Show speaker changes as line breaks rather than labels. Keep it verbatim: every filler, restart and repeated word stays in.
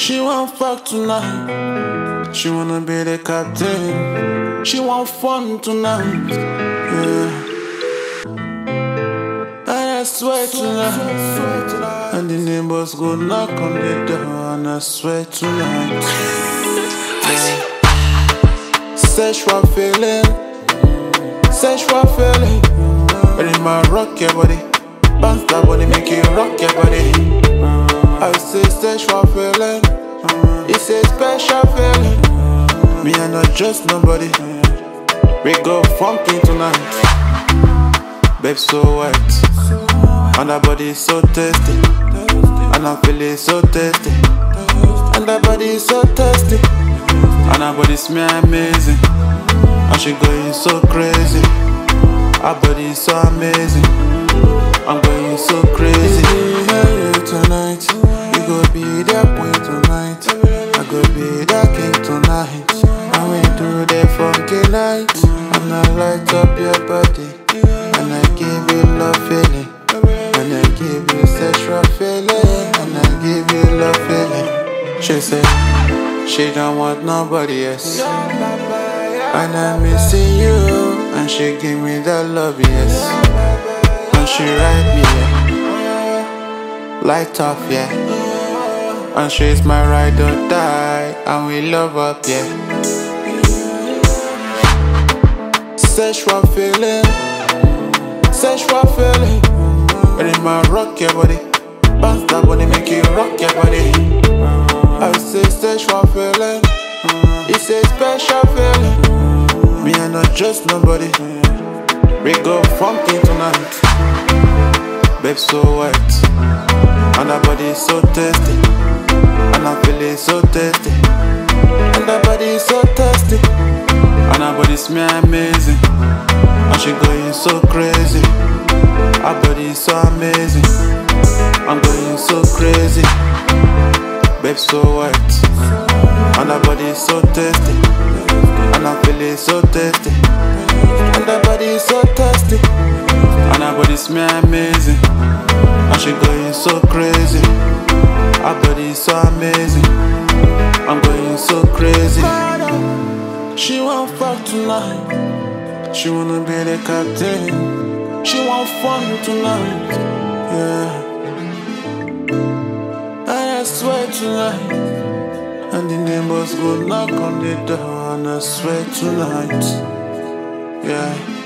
She want fuck tonight. She wanna be the captain. She want fun tonight. Yeah. And I swear tonight. And the neighbors go knock on the door. And I swear tonight. Yeah. Sexual feeling. Sexual feeling. Ready my rock your body. Bounce that body, make you rock your body. I say sexual feeling. It's a special feeling. Me and not just nobody. We go funky tonight. Babe so wet, and her body so tasty, and I feel it so tasty, and her body so tasty, and her body smell amazing, and she going so crazy. Her body so amazing, I'm going so crazy. Yeah, tonight, we go be that queen tonight. I go be that king tonight. And we do the funky night. And I light up your body, and I give you love feeling, and I give you sexual feeling, and I give you love feeling. She said she don't want nobody else, and I'm missing you. And she give me that love, yes. And she ride me, yeah. Light off, yeah. And she's my ride or die. And we love up, yeah. Sexual feeling. Sexual feeling. Ready my rock your body. Bounce that body, make you rock your body. I say sexual feeling. It's a special feeling. Me and not just nobody. We go funky tonight. Babe so wet, and her body so tasty, and I feel it so tasty, and her body so tasty, and her body smell amazing, and she going so crazy. Her body so amazing, I'm going so crazy. Babe so wet, and her body so tasty, and I feel it so tasty, and her body so tasty, and her body smell amazing, and she going so crazy. Her body so amazing, I'm going so crazy. She want fuck tonight. She wanna be the captain. She want fun tonight. Yeah. And I swear tonight. And the neighbors go knock on the door. And I swear tonight. Yeah.